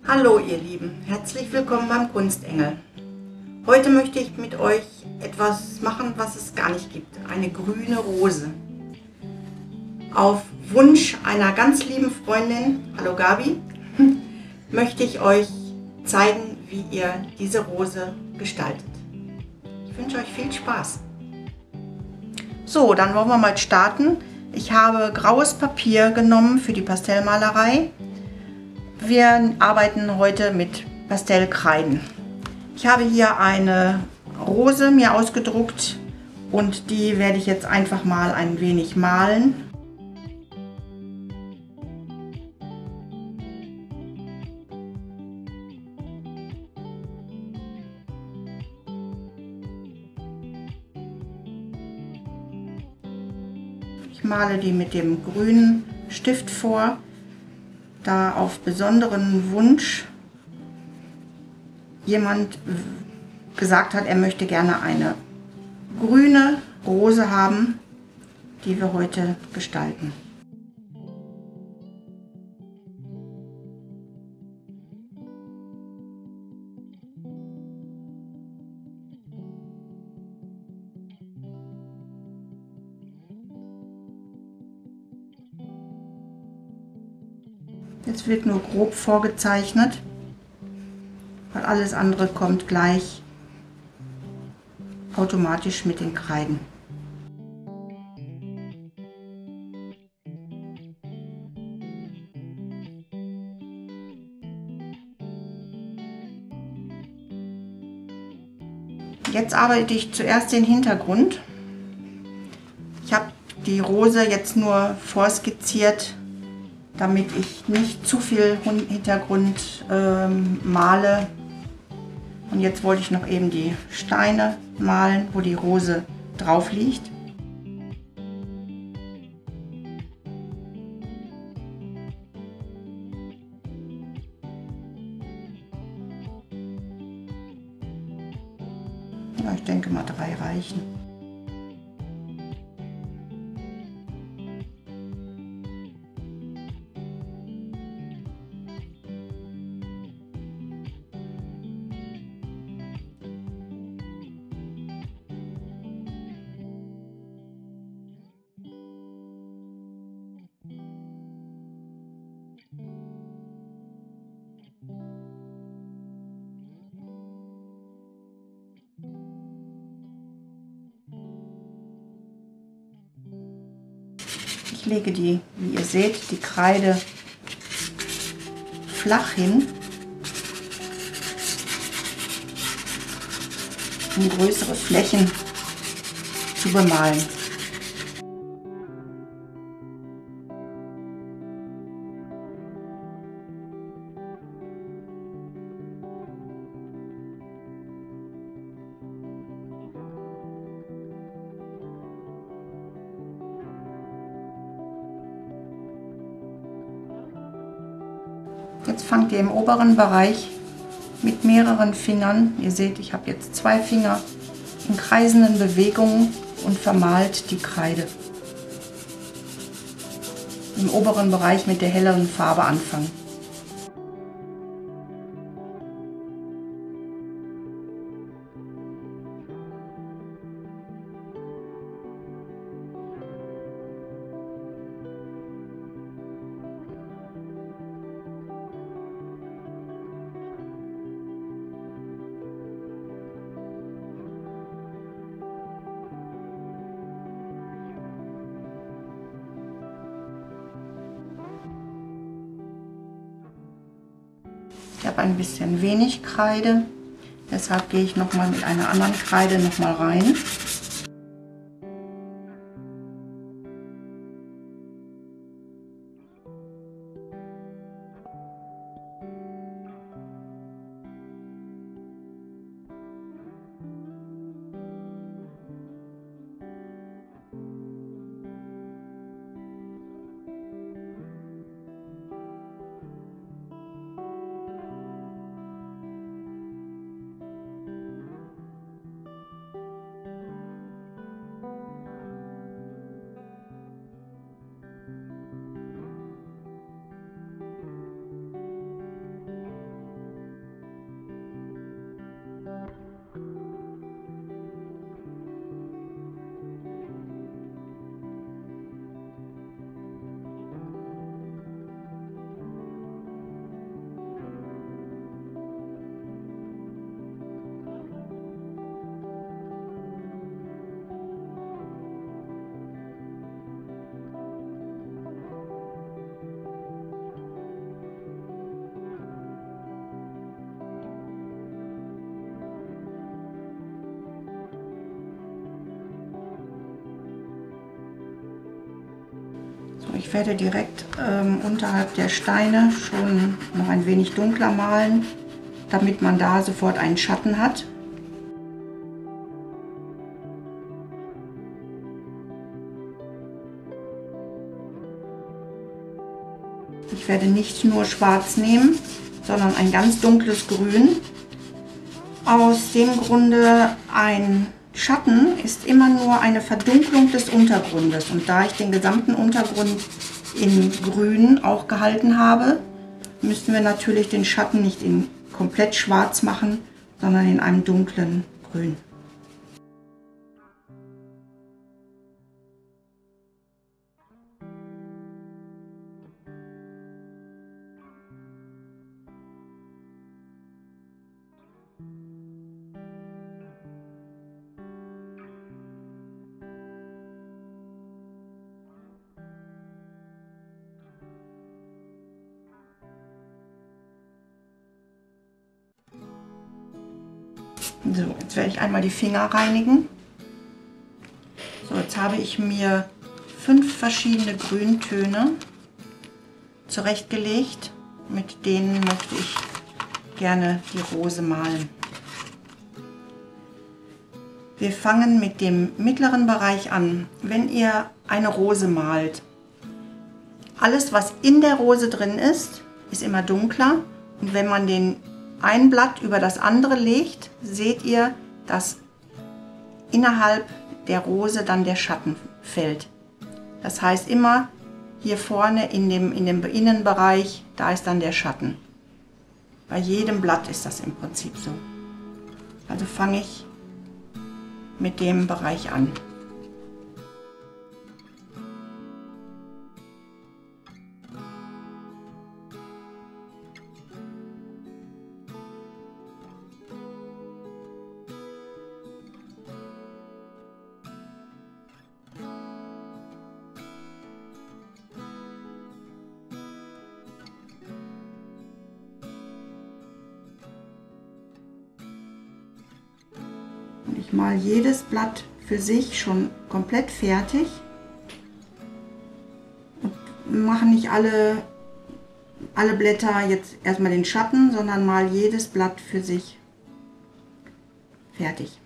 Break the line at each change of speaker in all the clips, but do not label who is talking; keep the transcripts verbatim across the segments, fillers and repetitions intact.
Hallo ihr Lieben, herzlich willkommen beim Kunstengel. Heute möchte ich mit euch etwas machen, was es gar nicht gibt. Eine grüne Rose. Auf Wunsch einer ganz lieben Freundin, hallo Gabi, möchte ich euch zeigen, wie ihr diese Rose gestaltet. Ich wünsche euch viel Spaß. So, dann wollen wir mal starten. Ich habe graues Papier genommen für die Pastellmalerei. Wir arbeiten heute mit Pastellkreiden. Ich habe hier eine Rose mir ausgedruckt und die werde ich jetzt einfach mal ein wenig malen. Ich male die mit dem grünen Stift vor, da auf besonderen Wunsch jemand gesagt hat, er möchte gerne eine grüne Rose haben, die wir heute gestalten. Jetzt wird nur grob vorgezeichnet, weil alles andere kommt gleich automatisch mit den Kreiden. Jetzt arbeite ich zuerst den Hintergrund. Ich habe die Rose jetzt nur vorskizziert, damit ich nicht zu viel Hintergrund ähm, male. Und jetzt wollte ich noch eben die Steine malen, wo die Rose drauf liegt. Ja, ich denke mal drei reichen. Ich lege die, wie ihr seht, die Kreide flach hin, um größere Flächen zu bemalen. Jetzt fangt ihr im oberen Bereich mit mehreren Fingern, ihr seht, ich habe jetzt zwei Finger, in kreisenden Bewegungen und vermalt die Kreide. Im oberen Bereich mit der helleren Farbe anfangen. Ich habe ein bisschen wenig Kreide, deshalb gehe ich noch mal mit einer anderen Kreide noch mal rein. Ich werde direkt ähm, unterhalb der Steine schon noch ein wenig dunkler malen, damit man da sofort einen Schatten hat. Ich werde nicht nur schwarz nehmen, sondern ein ganz dunkles Grün. Aus dem Grunde, ein Schatten ist immer nur eine Verdunklung des Untergrundes. Und da ich den gesamten Untergrund in Grün auch gehalten habe, müssen wir natürlich den Schatten nicht in komplett schwarz machen, sondern in einem dunklen Grün. So, jetzt werde ich einmal die Finger reinigen. So, jetzt habe ich mir fünf verschiedene Grüntöne zurechtgelegt. Mit denen möchte ich gerne die Rose malen. Wir fangen mit dem mittleren Bereich an. Wenn ihr eine Rose malt, alles was in der Rose drin ist, ist immer dunkler. Und wenn man den ein Blatt über das andere legt, seht ihr, dass innerhalb der Rose dann der Schatten fällt. Das heißt immer hier vorne in dem, in dem Innenbereich, da ist dann der Schatten. Bei jedem Blatt ist das im Prinzip so. Also fange ich mit dem Bereich an. Und ich male jedes Blatt für sich schon komplett fertig und mache nicht alle, alle Blätter jetzt erstmal den Schatten, sondern mal jedes Blatt für sich fertig,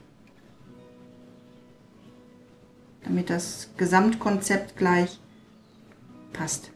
damit das Gesamtkonzept gleich passt.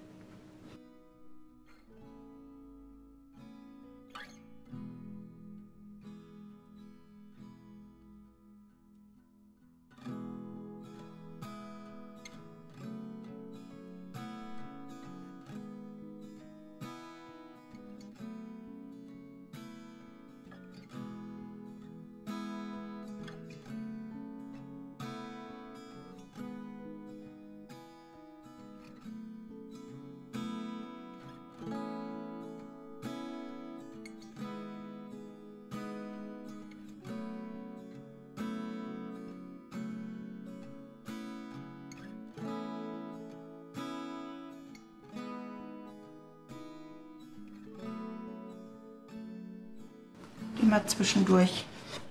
Immer zwischendurch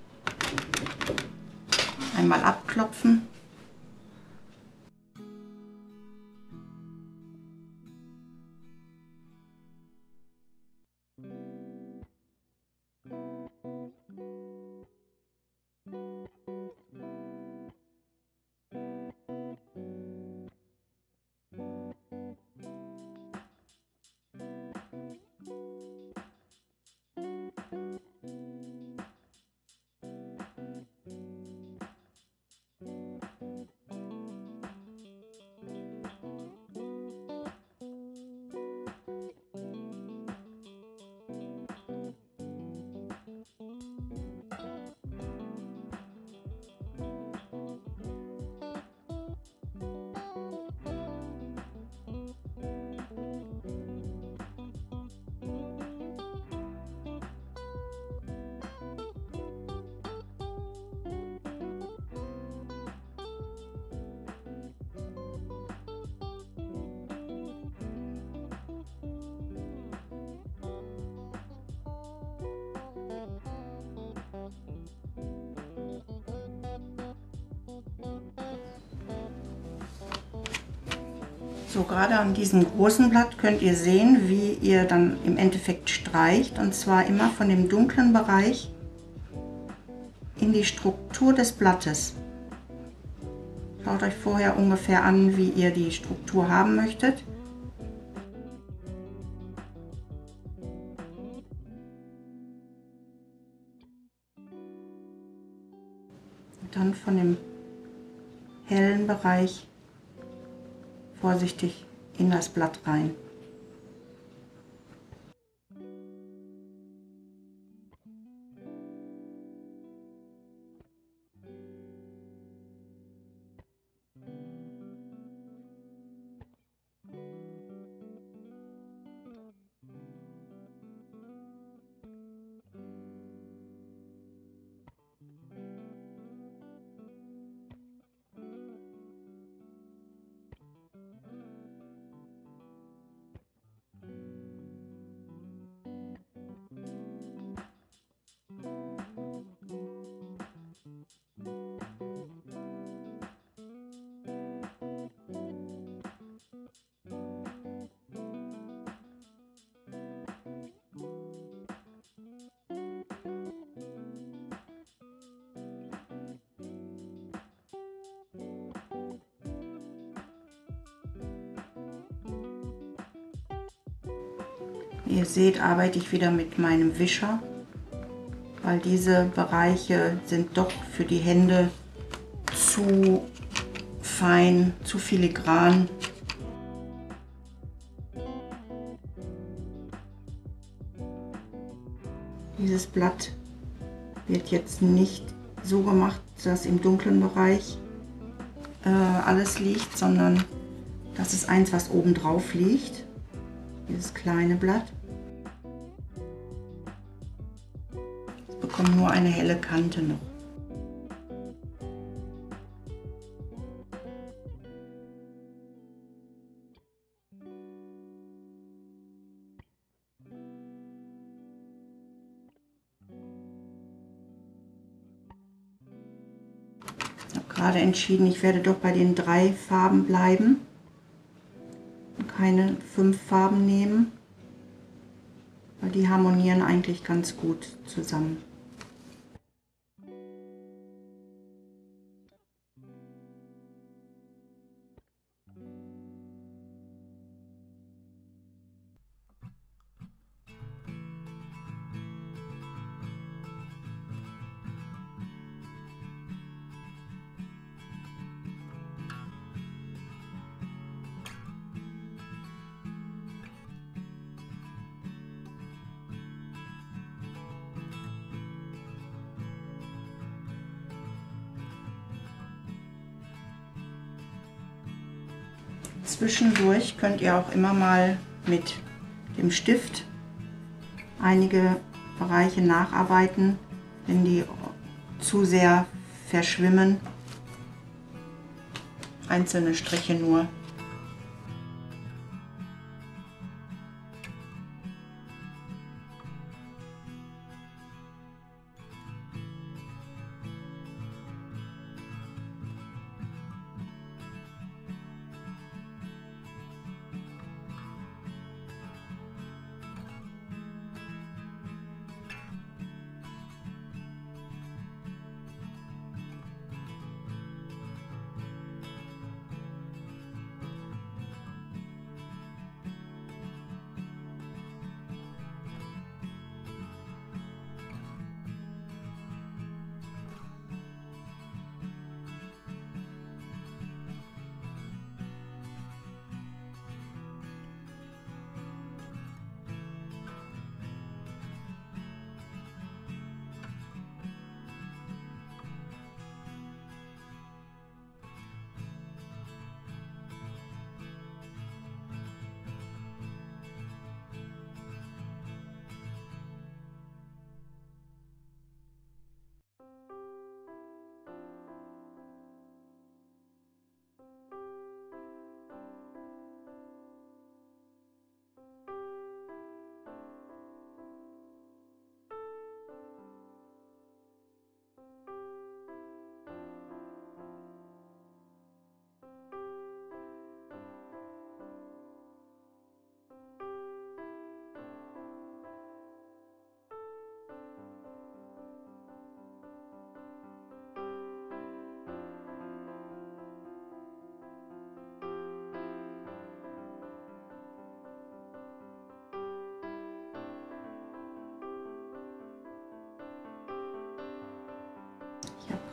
einmal abklopfen. So, gerade an diesem großen Blatt könnt ihr sehen, wie ihr dann im Endeffekt streicht, und zwar immer von dem dunklen Bereich in die Struktur des Blattes. Schaut euch vorher ungefähr an, wie ihr die Struktur haben möchtet. Und dann von dem hellen Bereich vorsichtig in das Blatt rein. Wie ihr seht, arbeite ich wieder mit meinem Wischer, weil diese Bereiche sind doch für die Hände zu fein, zu filigran. Dieses Blatt wird jetzt nicht so gemacht, dass im dunklen Bereich äh, alles liegt, sondern das ist eins, was oben drauf liegt. Dieses kleine Blatt. Es bekommt nur eine helle Kante noch. Ich habe gerade entschieden, ich werde doch bei den drei Farben bleiben und keine fünf Farben nehmen, weil die harmonieren eigentlich ganz gut zusammen. Zwischendurch könnt ihr auch immer mal mit dem Stift einige Bereiche nacharbeiten, wenn die zu sehr verschwimmen. Einzelne Striche nur.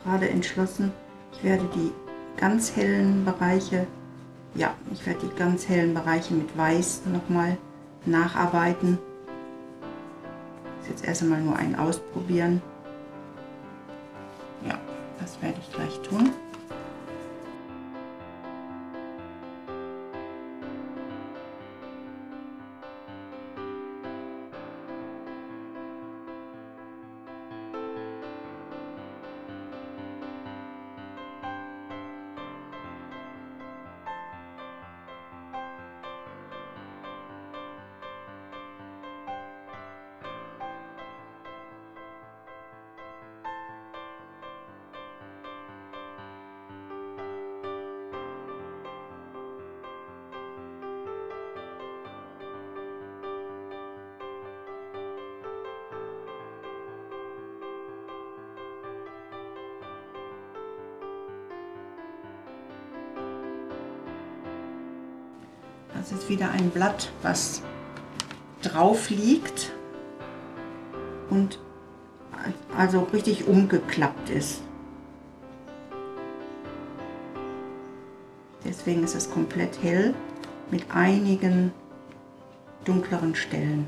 gerade entschlossen, ich werde die ganz hellen Bereiche, ja, ich werde die ganz hellen Bereiche mit Weiß nochmal nacharbeiten. Das ist jetzt erst einmal nur ein Ausprobieren. Ja, das werde ich gleich tun. Das ist wieder ein Blatt, was drauf liegt und also richtig umgeklappt ist. Deswegen ist es komplett hell mit einigen dunkleren Stellen.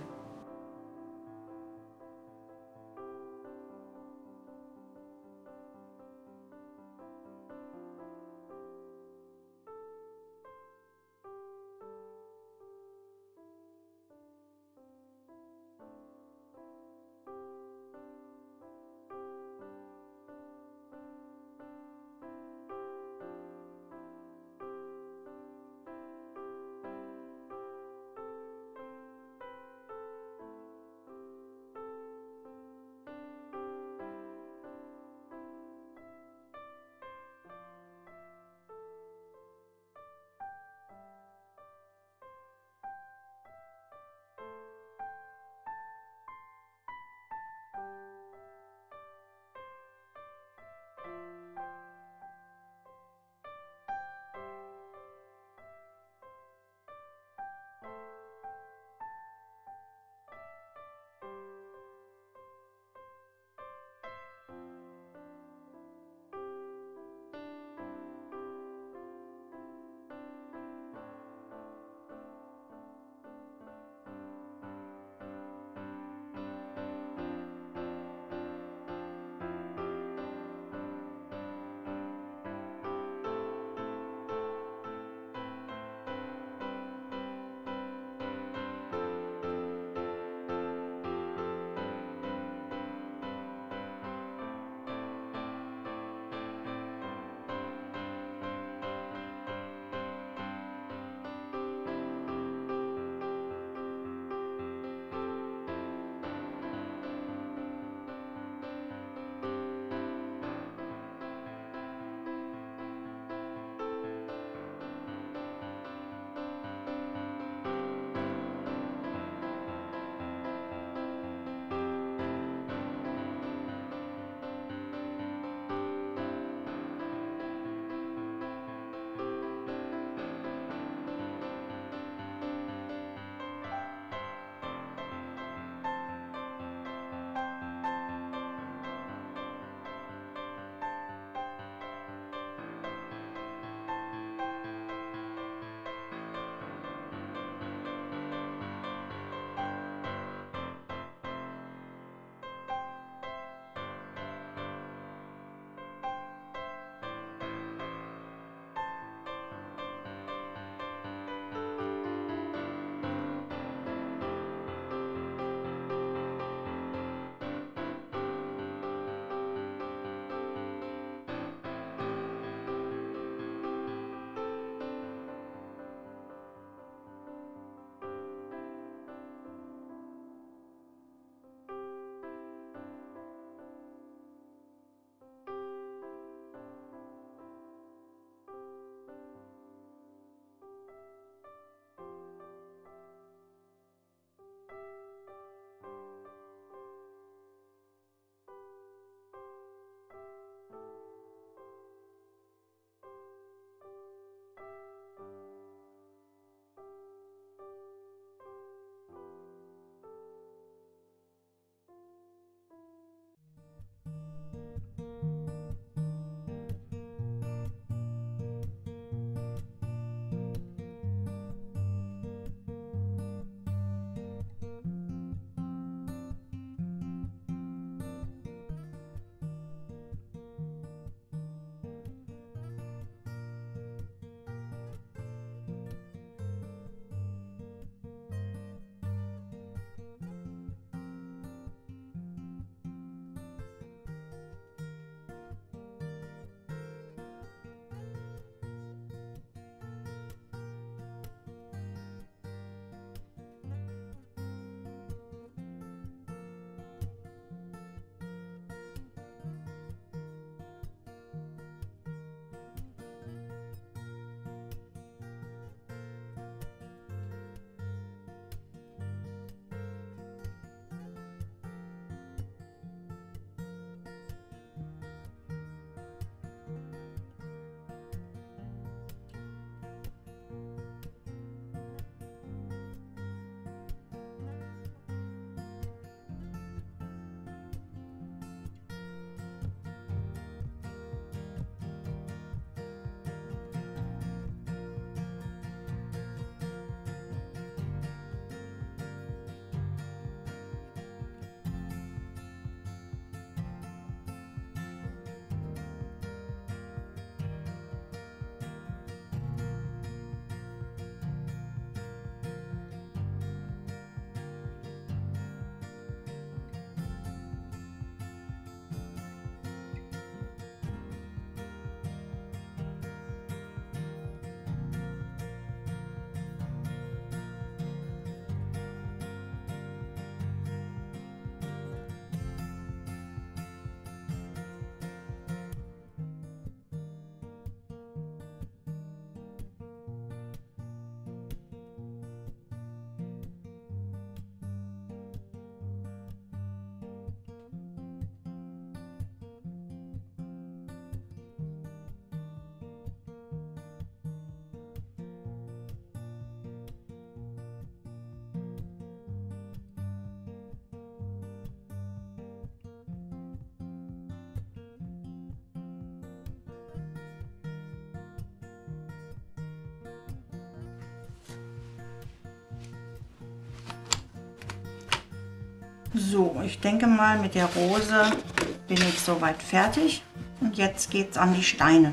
So, ich denke mal, mit der Rose bin ich soweit fertig. Und jetzt geht es an die Steine.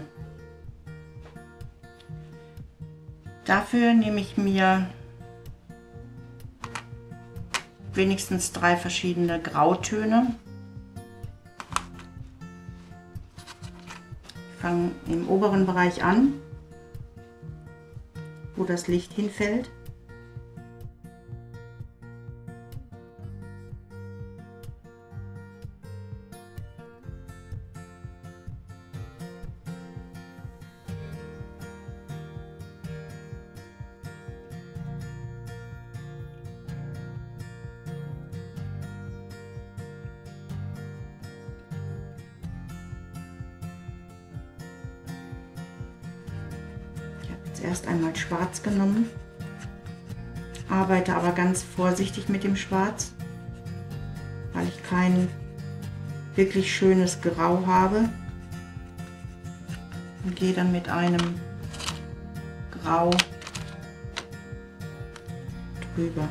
Dafür nehme ich mir wenigstens drei verschiedene Grautöne. Ich fange im oberen Bereich an, wo das Licht hinfällt. Erst einmal schwarz genommen, arbeite aber ganz vorsichtig mit dem Schwarz, weil ich kein wirklich schönes Grau habe, und gehe dann mit einem Grau drüber.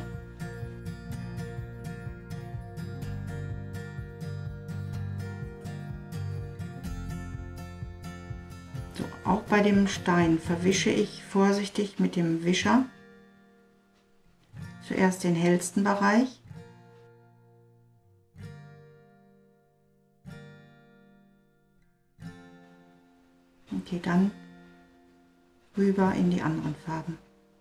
Auch bei dem Stein verwische ich vorsichtig mit dem Wischer zuerst den hellsten Bereich. Und gehe dann rüber in die anderen Farben.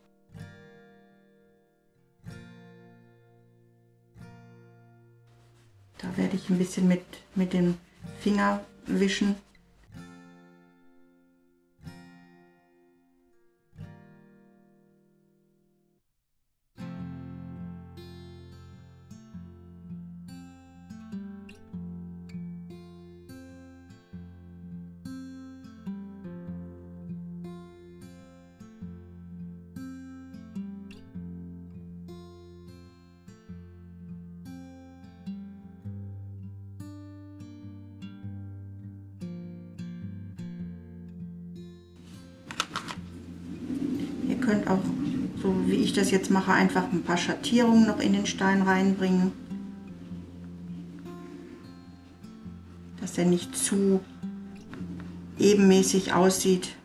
Da werde ich ein bisschen mit, mit dem Finger wischen. Ihr könnt auch, so wie ich das jetzt mache, einfach ein paar Schattierungen noch in den Stein reinbringen, dass er nicht zu ebenmäßig aussieht.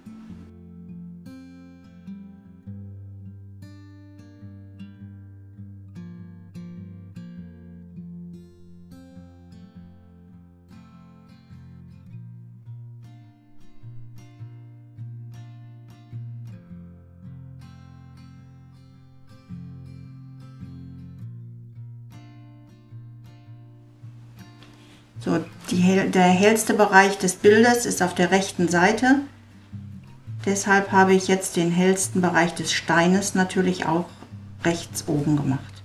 So, die, der hellste Bereich des Bildes ist auf der rechten Seite. Deshalb habe ich jetzt den hellsten Bereich des Steines natürlich auch rechts oben gemacht.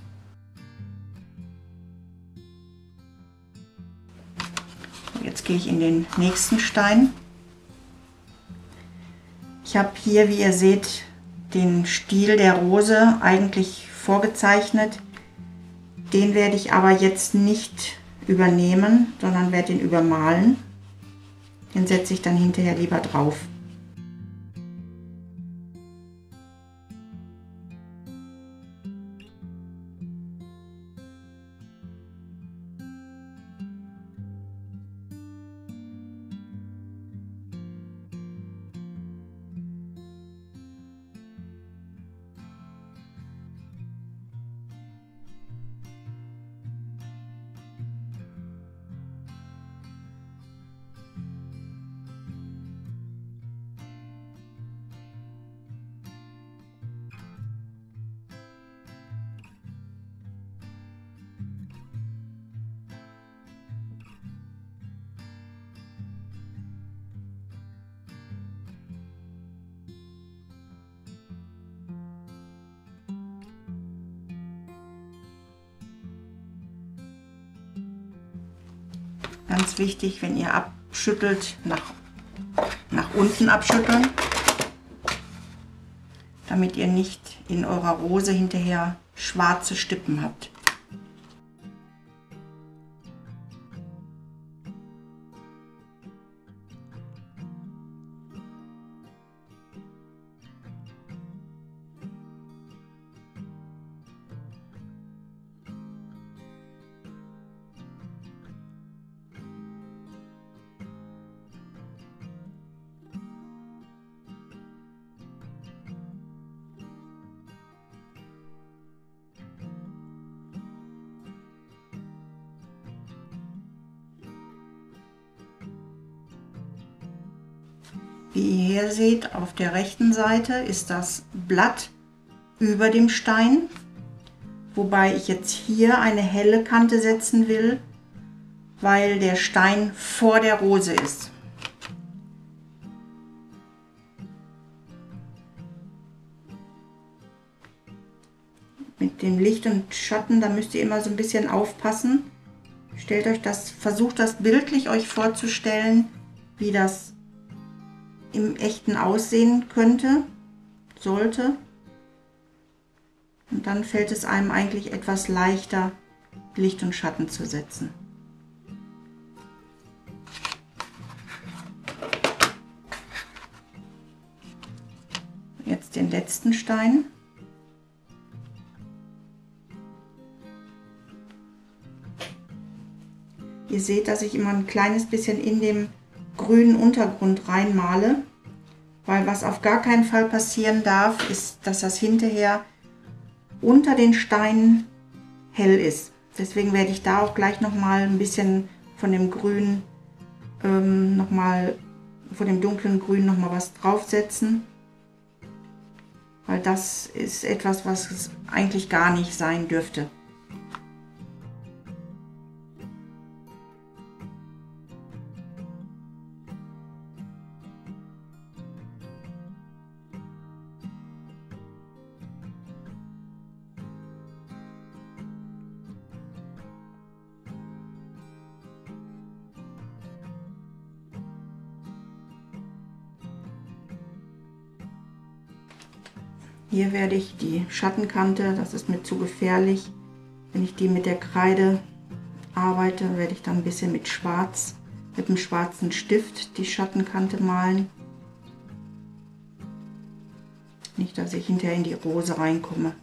Jetzt gehe ich in den nächsten Stein. Ich habe hier, wie ihr seht, den Stiel der Rose eigentlich vorgezeichnet. Den werde ich aber jetzt nicht übernehmen, sondern werde ihn übermalen. Den setze ich dann hinterher lieber drauf. Ganz wichtig, wenn ihr abschüttelt, nach, nach unten abschütteln, damit ihr nicht in eurer Rose hinterher schwarze Stippen habt. Wie ihr hier seht, auf der rechten Seite ist das Blatt über dem Stein, wobei ich jetzt hier eine helle Kante setzen will, weil der Stein vor der Rose ist. Mit dem Licht und Schatten, da müsst ihr immer so ein bisschen aufpassen. Stellt euch das, versucht das bildlich euch vorzustellen, wie das im echten aussehen könnte, sollte. Und dann fällt es einem eigentlich etwas leichter, Licht und Schatten zu setzen. Jetzt den letzten Stein. Ihr seht, dass ich immer ein kleines bisschen in dem grünen Untergrund reinmale, weil was auf gar keinen Fall passieren darf, ist, dass das hinterher unter den Steinen hell ist. Deswegen werde ich da auch gleich noch mal ein bisschen von dem Grün, ähm, noch mal von dem dunklen Grün noch mal was draufsetzen, weil das ist etwas, was es eigentlich gar nicht sein dürfte. Hier werde ich die Schattenkante, das ist mir zu gefährlich, wenn ich die mit der Kreide arbeite, werde ich dann ein bisschen mit Schwarz, mit einem schwarzen Stift die Schattenkante malen. Nicht, dass ich hinterher in die Rose reinkomme.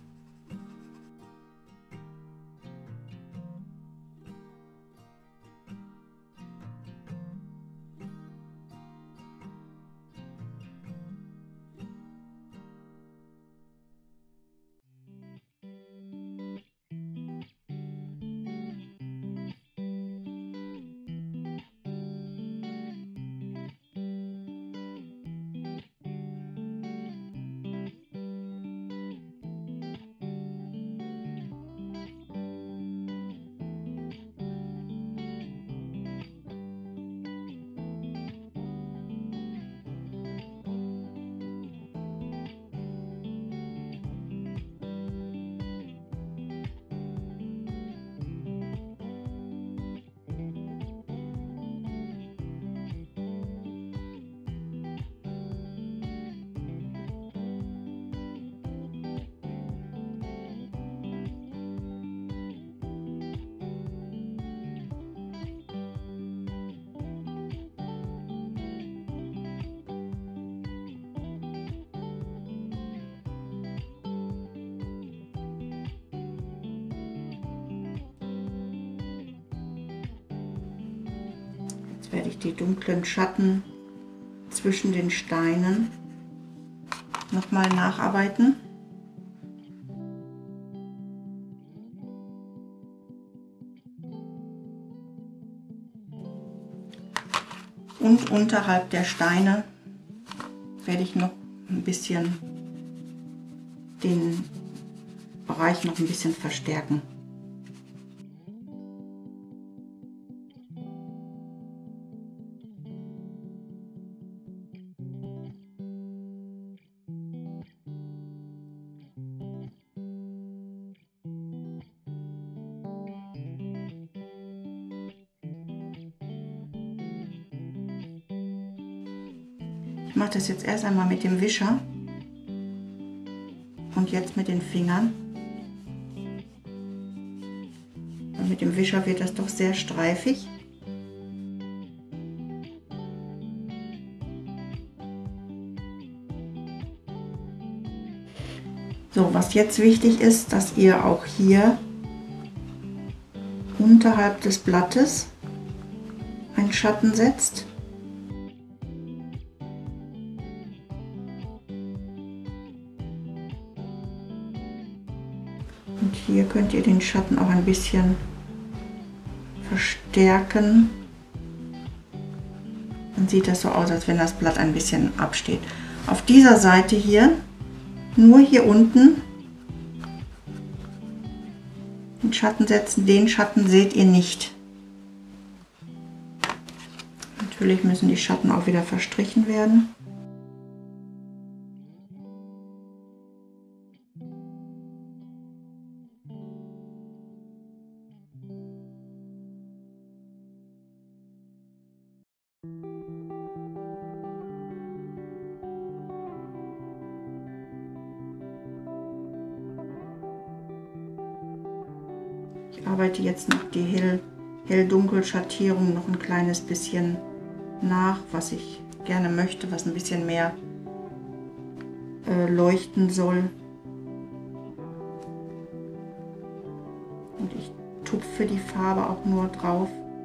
Werde ich die dunklen Schatten zwischen den Steinen nochmal nacharbeiten. Und unterhalb der Steine werde ich noch ein bisschen den Bereich noch ein bisschen verstärken. Ich mache das jetzt erst einmal mit dem Wischer und jetzt mit den Fingern. Und mit dem Wischer wird das doch sehr streifig. So, was jetzt wichtig ist, dass ihr auch hier unterhalb des Blattes einen Schatten setzt. Und hier könnt ihr den Schatten auch ein bisschen verstärken. Dann sieht das so aus, als wenn das Blatt ein bisschen absteht. Auf dieser Seite hier, nur hier unten, den Schatten setzen. Den Schatten seht ihr nicht. Natürlich müssen die Schatten auch wieder verstrichen werden. Ich arbeite jetzt noch die hell, hell-dunkel-Schattierung noch ein kleines bisschen nach, was ich gerne möchte, was ein bisschen mehr äh, leuchten soll. Und ich tupfe die Farbe auch nur drauf.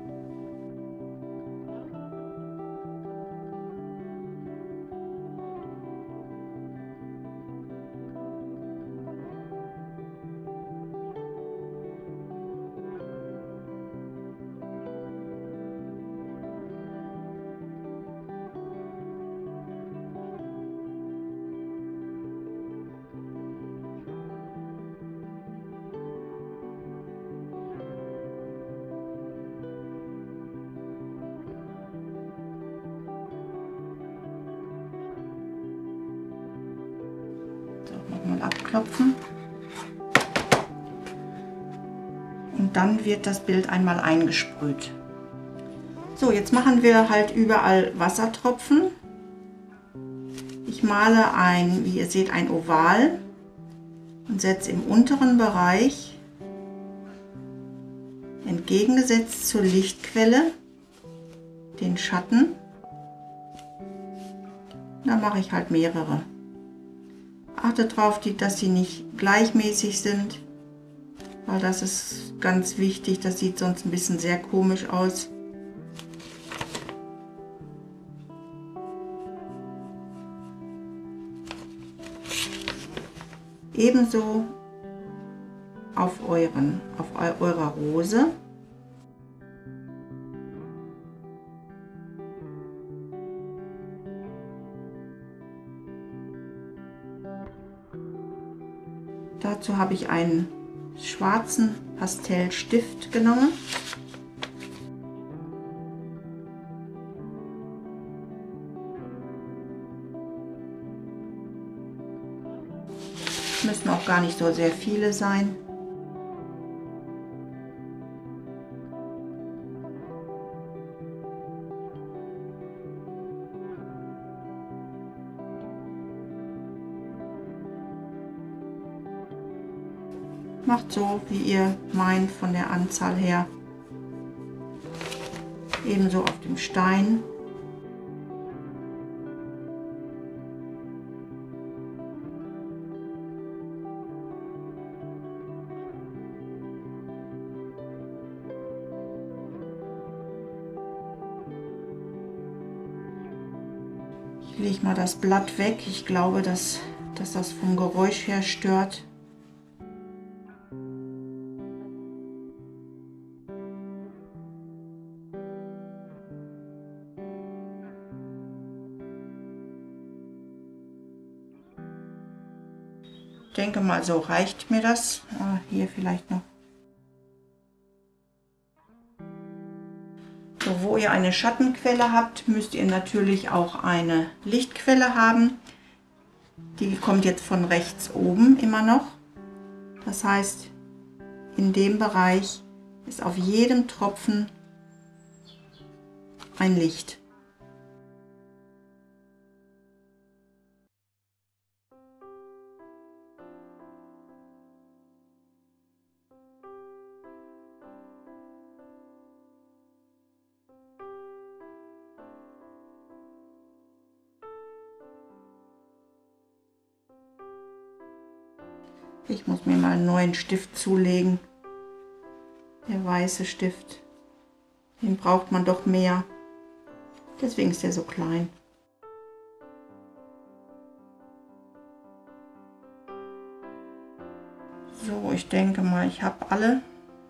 Nochmal abklopfen. Und dann wird das Bild einmal eingesprüht. So, jetzt machen wir halt überall Wassertropfen. Ich male ein, wie ihr seht, ein Oval und setze im unteren Bereich entgegengesetzt zur Lichtquelle den Schatten. Da mache ich halt mehrere. Achtet darauf, dass sie nicht gleichmäßig sind, weil das ist ganz wichtig. Das sieht sonst ein bisschen sehr komisch aus. Ebenso auf euren, auf eurer Rose. Dazu habe ich einen schwarzen Pastellstift genommen. Müssen auch gar nicht so sehr viele sein. Macht so, wie ihr meint von der Anzahl her. Ebenso auf dem Stein. Ich lege mal das Blatt weg. Ich glaube, dass, dass das vom Geräusch her stört. Ich denke mal, so reicht mir das. Ah, hier vielleicht noch. So, wo ihr eine Schattenquelle habt, müsst ihr natürlich auch eine Lichtquelle haben. Die kommt jetzt von rechts oben immer noch. Das heißt, in dem Bereich ist auf jedem Tropfen ein Licht. Ich muss mir mal einen neuen Stift zulegen. Der weiße Stift. Den braucht man doch mehr. Deswegen ist der so klein. So, ich denke mal, ich habe alle.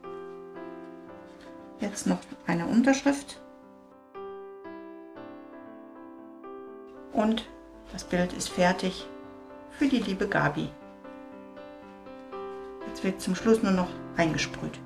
Jetzt noch eine Unterschrift. Und das Bild ist fertig für die liebe Gabi. Jetzt wird zum Schluss nur noch eingesprüht.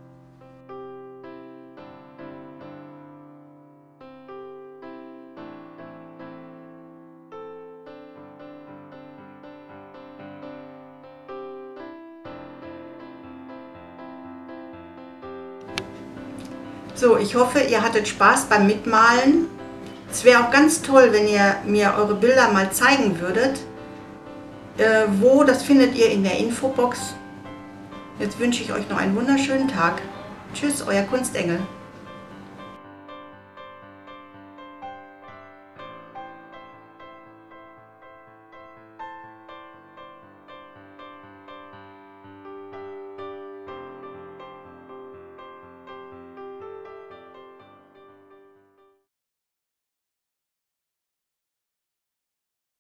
So, ich hoffe, ihr hattet Spaß beim Mitmalen. Es wäre auch ganz toll, wenn ihr mir eure Bilder mal zeigen würdet. Äh, wo, das findet ihr in der Infobox. Jetzt wünsche ich euch noch einen wunderschönen Tag. Tschüss, euer Kunstengel.